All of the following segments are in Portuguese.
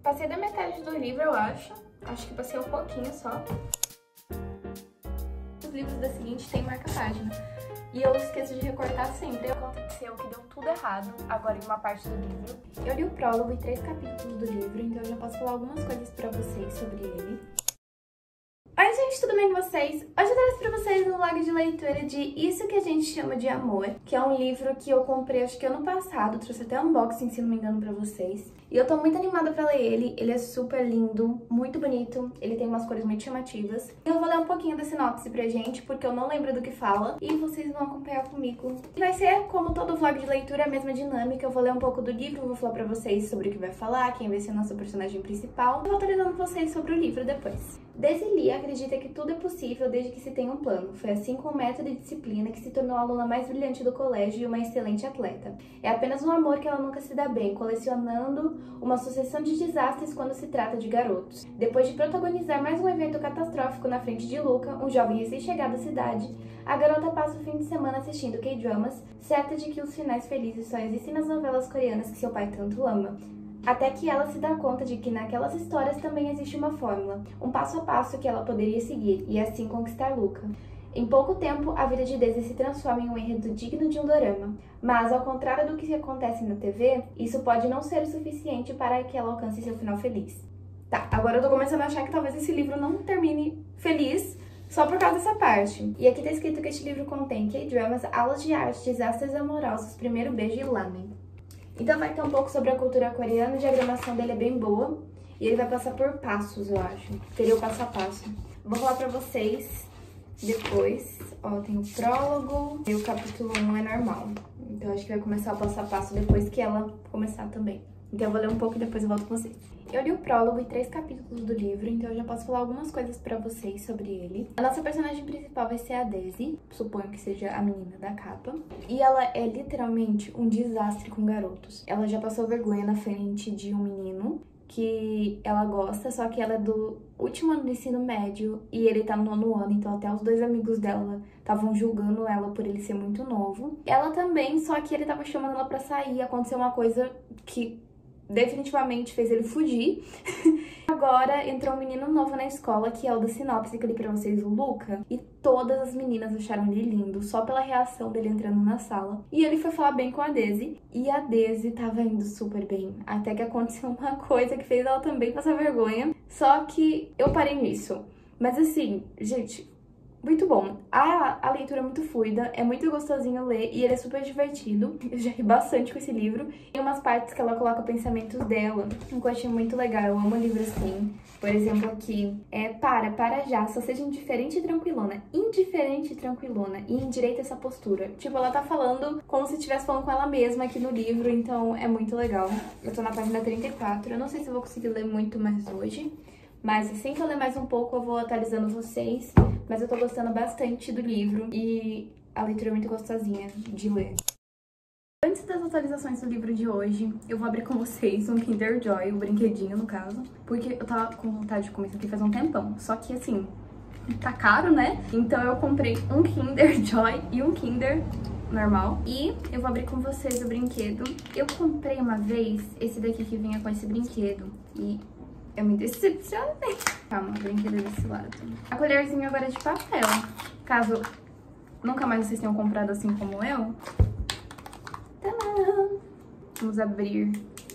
Passei da metade do livro, eu acho. Acho que passei um pouquinho só. Os livros da seguinte tem marca-página. E eu esqueço de recortar sempre. Aconteceu que deu tudo errado agora em uma parte do livro. Eu li o prólogo e 3 capítulos do livro, então eu já posso falar algumas coisas pra vocês sobre ele. Oi gente, tudo bem com vocês? Hoje eu trouxe pra vocês um vlog de leitura de Isso que a gente chama de Amor, que é um livro que eu comprei acho que ano passado, trouxe até unboxing, se não me engano, pra vocês. E eu tô muito animada pra ler ele é super lindo, muito bonito, ele tem umas cores muito chamativas. Eu vou ler um pouquinho da sinopse pra gente, porque eu não lembro do que fala, e vocês vão acompanhar comigo. Vai ser, como todo vlog de leitura, a mesma dinâmica. Eu vou ler um pouco do livro, vou falar pra vocês sobre o que vai falar, quem vai ser a nossa personagem principal, e vou atualizando vocês sobre o livro depois. Daisy Lee acredita que tudo é possível desde que se tenha um plano. Foi assim com o método e disciplina que se tornou a aluna mais brilhante do colégio e uma excelente atleta. É apenas um amor que ela nunca se dá bem, colecionando uma sucessão de desastres quando se trata de garotos. Depois de protagonizar mais um evento catastrófico na frente de Luca, um jovem recém-chegado à cidade, a garota passa o fim de semana assistindo K-dramas, certa de que os finais felizes só existem nas novelas coreanas que seu pai tanto ama. Até que ela se dá conta de que naquelas histórias também existe uma fórmula, um passo a passo que ela poderia seguir e assim conquistar Luca. Em pouco tempo, a vida de Daisy se transforma em um enredo digno de um dorama. Mas, ao contrário do que acontece na TV, isso pode não ser o suficiente para que ela alcance seu final feliz. Tá, agora eu tô começando a achar que talvez esse livro não termine feliz só por causa dessa parte. E aqui tá escrito que este livro contém K-dramas, aulas de arte, desastres amorosos, primeiro beijo e lamen. Então vai ter um pouco sobre a cultura coreana, a diagramação dele é bem boa. E ele vai passar por passos, eu acho. Teria o passo a passo. Vou falar pra vocês depois. Ó, tem o prólogo e o capítulo 1 é normal. Então acho que vai começar o passo a passo depois que ela começar também. Então eu vou ler um pouco e depois eu volto com vocês. Eu li o prólogo e 3 capítulos do livro, então eu já posso falar algumas coisas pra vocês sobre ele. A nossa personagem principal vai ser a Daisy, suponho que seja a menina da capa. E ela é literalmente um desastre com garotos. Ela já passou vergonha na frente de um menino que ela gosta, só que ela é do último ano do ensino médio e ele tá no 9º ano, então até os 2 amigos dela estavam julgando ela por ele ser muito novo. Ela também, só que ele tava chamando ela pra sair, aconteceu uma coisa que definitivamente fez ele fugir. Agora entrou um menino novo na escola, que é o da sinopse que eu li pra vocês, o Luca. E todas as meninas acharam ele lindo, só pela reação dele entrando na sala. E ele foi falar bem com a Daisy, e a Daisy tava indo super bem. Até que aconteceu uma coisa que fez ela também passar vergonha. Só que eu parei nisso. Mas assim, gente, muito bom. A leitura é muito fluida, é muito gostosinho ler e ele é super divertido. Eu já ri bastante com esse livro. Tem umas partes que ela coloca pensamentos dela, que eu achei muito legal. Eu amo livro assim. Por exemplo, aqui, para já, só seja indiferente e tranquilona. Indiferente e tranquilona. E endireita essa postura. Tipo, ela tá falando como se estivesse falando com ela mesma aqui no livro, então é muito legal. Eu tô na página 34, eu não sei se eu vou conseguir ler muito mais hoje. Mas assim que eu ler mais um pouco, eu vou atualizando vocês. Mas eu tô gostando bastante do livro e a leitura é muito gostosinha de ler. Antes das atualizações do livro de hoje, eu vou abrir com vocês um Kinder Joy, o brinquedinho no caso. Porque eu tava com vontade de comer isso aqui faz um tempão. Só que assim, tá caro, né? Então eu comprei um Kinder Joy e um Kinder normal. E eu vou abrir com vocês o brinquedo. Eu comprei uma vez esse daqui que vinha com esse brinquedo. E eu me decepcionei. Calma, o brinquedo desse lado. A colherzinha agora é de papel. Caso nunca mais vocês tenham comprado assim como eu. Tadã! Vamos abrir.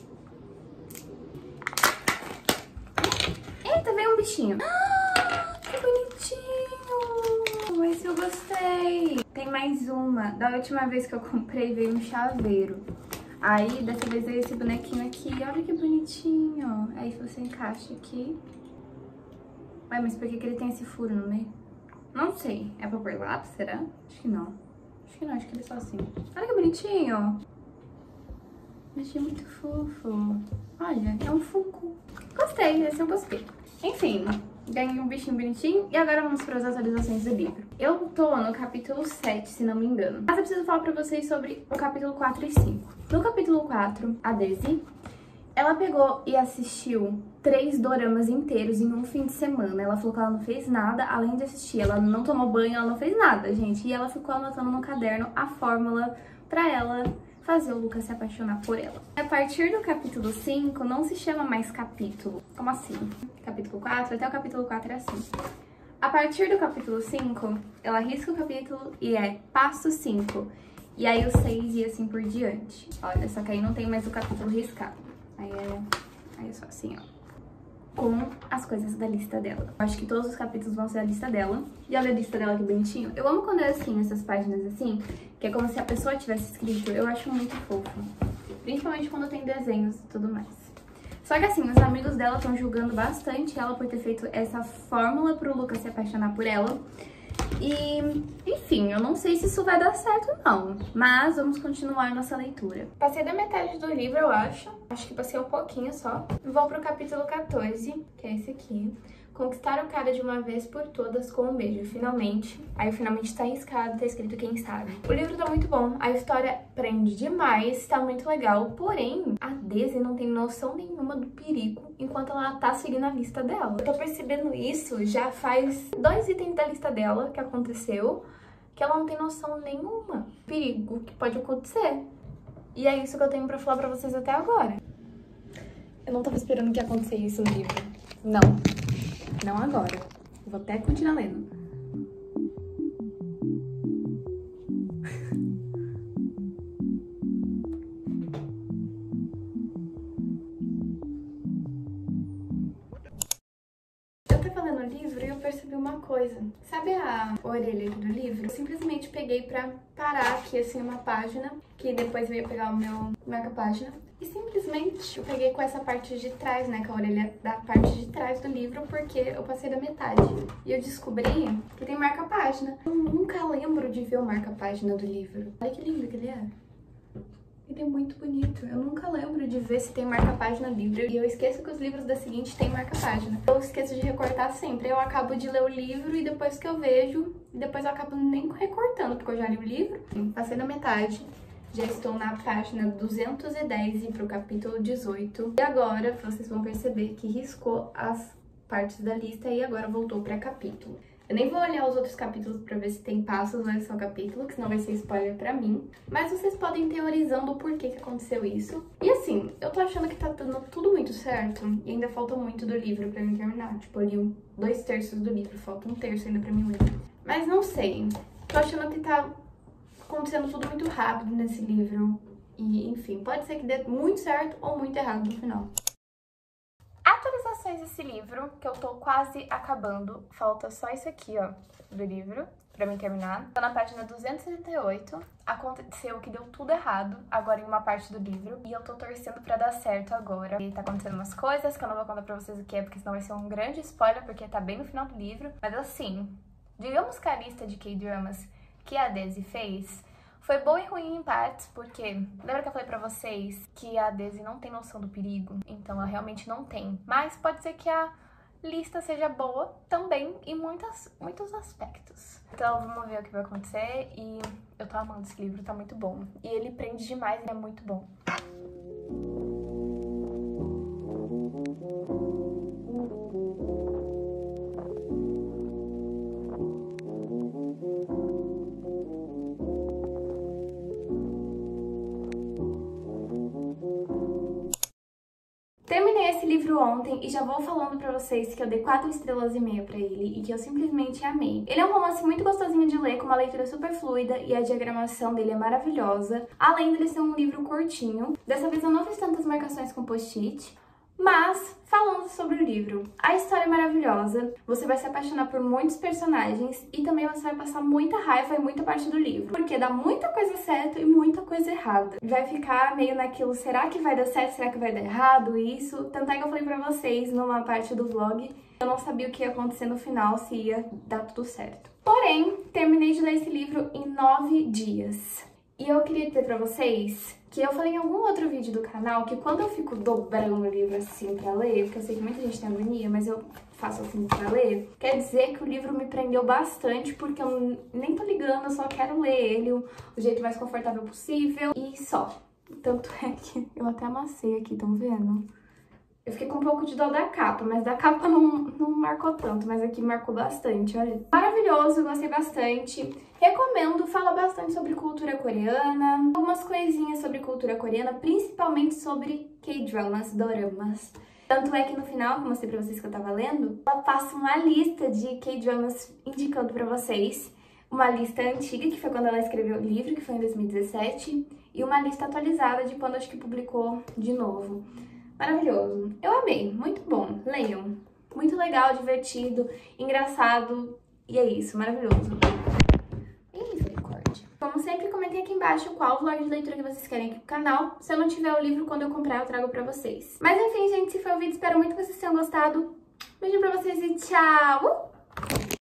Eita, veio um bichinho. Ah, que bonitinho! Esse eu gostei. Tem mais uma. Da última vez que eu comprei veio um chaveiro. Aí, dessa vez veio esse bonequinho aqui. Olha que bonitinho. Aí você encaixa aqui. Ué, mas por que ele tem esse furo no meio? Não sei. É pra pôr lápis, será? Acho que não. Acho que não, acho que ele é só assim. Olha que bonitinho. Achei muito fofo. Olha, é um Funko. Gostei, esse eu gostei. Enfim, ganhei um bichinho bonitinho. E agora vamos para as atualizações do livro. Eu tô no capítulo 7, se não me engano. Mas eu preciso falar pra vocês sobre o capítulo 4 e 5. No capítulo 4, a Daisy, ela pegou e assistiu 3 doramas inteiros em um fim de semana. Ela falou que ela não fez nada além de assistir. Ela não tomou banho, ela não fez nada, gente. E ela ficou anotando no caderno a fórmula pra ela fazer o Lucas se apaixonar por ela. A partir do capítulo 5, não se chama mais capítulo. Como assim? Capítulo 4, até o capítulo 4 é assim. A partir do capítulo 5, ela risca o capítulo e é passo 5. E aí o 6 e assim por diante. Olha, só que aí não tem mais o capítulo riscado. Aí é só assim, ó. Com as coisas da lista dela. Eu acho que todos os capítulos vão ser a lista dela. E olha a lista dela que bonitinho. Eu amo quando é assim, essas páginas assim, que é como se a pessoa tivesse escrito. Eu acho muito fofo. Principalmente quando tem desenhos e tudo mais. Só que assim, os amigos dela estão julgando bastante ela por ter feito essa fórmula pro Lucas se apaixonar por ela. E, enfim, eu não sei se isso vai dar certo não, mas vamos continuar nossa leitura. Passei da metade do livro, eu acho que passei um pouquinho só. Vou pro capítulo 14, que é esse aqui. Conquistar o cara de uma vez por todas com um beijo, finalmente. Aí o finalmente tá riscado, tá escrito quem sabe. O livro tá muito bom, a história prende demais, tá muito legal. Porém, a Daisy não tem noção nenhuma do perigo enquanto ela tá seguindo a lista dela. Eu tô percebendo isso já faz 2 itens da lista dela que aconteceu, que ela não tem noção nenhuma do perigo que pode acontecer. E é isso que eu tenho pra falar pra vocês até agora. Eu não tava esperando que ia acontecer isso no livro. Não agora. Vou até continuar lendo. Eu tava lendo o livro e eu percebi uma coisa. Sabe a orelha aqui do livro? Eu simplesmente peguei pra parar aqui, assim, uma página, que depois eu ia pegar o meu marca-página. E simplesmente eu peguei com essa parte de trás, né, com a orelha da parte de trás do livro, porque eu passei da metade. E eu descobri que tem marca-página. Eu nunca lembro de ver o marca-página do livro. Olha que lindo que ele é. Ele é muito bonito. Eu nunca lembro de ver se tem marca-página no livro. E eu esqueço que os livros da seguinte tem marca-página. Eu esqueço de recortar sempre. Eu acabo de ler o livro e depois que eu vejo, depois eu acabo nem recortando, porque eu já li o livro. Passei da metade. Já estou na página 210 e pro capítulo 18. E agora vocês vão perceber que riscou as partes da lista e agora voltou para capítulo. Eu nem vou olhar os outros capítulos para ver se tem passos ou é só capítulo, que senão vai ser spoiler pra mim. Mas vocês podem ir teorizando o porquê que aconteceu isso. E assim, eu tô achando que tá dando tudo muito certo e ainda falta muito do livro pra mim terminar. Tipo, eu li 2/3 do livro, falta 1/3 ainda pra mim ler. Mas não sei, tô achando que tá acontecendo tudo muito rápido nesse livro. E, enfim, pode ser que dê muito certo ou muito errado no final. Atualizações desse livro, que eu tô quase acabando. Falta só isso aqui, ó, do livro, pra mim terminar. Tô na página 278. Aconteceu que deu tudo errado, agora em uma parte do livro. E eu tô torcendo pra dar certo agora. E tá acontecendo umas coisas que eu não vou contar pra vocês o que é, porque senão vai ser um grande spoiler, porque tá bem no final do livro. Mas assim, digamos que a lista de K-dramas que a Daisy fez foi boa e ruim em partes, porque lembra que eu falei pra vocês que a Daisy não tem noção do perigo? Então ela realmente não tem. Mas pode ser que a lista seja boa também em muitos aspectos. Então vamos ver o que vai acontecer e eu tô amando esse livro, tá muito bom. E ele prende demais, ele é muito bom. Terminei esse livro ontem e já vou falando pra vocês que eu dei 4,5 estrelas pra ele e que eu simplesmente amei. Ele é um romance muito gostosinho de ler, com uma leitura super fluida e a diagramação dele é maravilhosa. Além dele ser um livro curtinho, dessa vez eu não fiz tantas marcações com post-it. Mas, falando sobre o livro, a história é maravilhosa, você vai se apaixonar por muitos personagens e também você vai passar muita raiva em muita parte do livro, porque dá muita coisa certa e muita coisa errada. Vai ficar meio naquilo, será que vai dar certo, será que vai dar errado, isso? Tanto é que eu falei pra vocês numa parte do vlog, eu não sabia o que ia acontecer no final, se ia dar tudo certo. Porém, terminei de ler esse livro em 9 dias. E eu queria dizer pra vocês que eu falei em algum outro vídeo do canal que quando eu fico dobrando o livro assim pra ler, porque eu sei que muita gente tem agonia, mas eu faço assim pra ler, quer dizer que o livro me prendeu bastante, porque eu nem tô ligando, eu só quero ler ele o jeito mais confortável possível e só. Tanto é que eu até amassei aqui, estão vendo? Eu fiquei com um pouco de dó da capa, mas da capa não marcou tanto, mas aqui marcou bastante, olha. Maravilhoso maravilhoso, gostei bastante. Recomendo, fala bastante sobre cultura coreana, algumas coisinhas sobre cultura coreana, principalmente sobre K-dramas, doramas. Tanto é que no final, que eu mostrei pra vocês que eu tava lendo, ela passa uma lista de K-dramas indicando pra vocês. Uma lista antiga, que foi quando ela escreveu o livro, que foi em 2017, e uma lista atualizada de quando acho que publicou de novo. Maravilhoso. Eu amei, muito bom. Leiam. Muito legal, divertido, engraçado, e é isso, maravilhoso. E misericórdia. Como sempre, comentei aqui embaixo qual vlog de leitura que vocês querem aqui pro canal. Se eu não tiver o livro, quando eu comprar, eu trago pra vocês. Mas enfim, gente, se foi o vídeo, espero muito que vocês tenham gostado. Beijo pra vocês e tchau!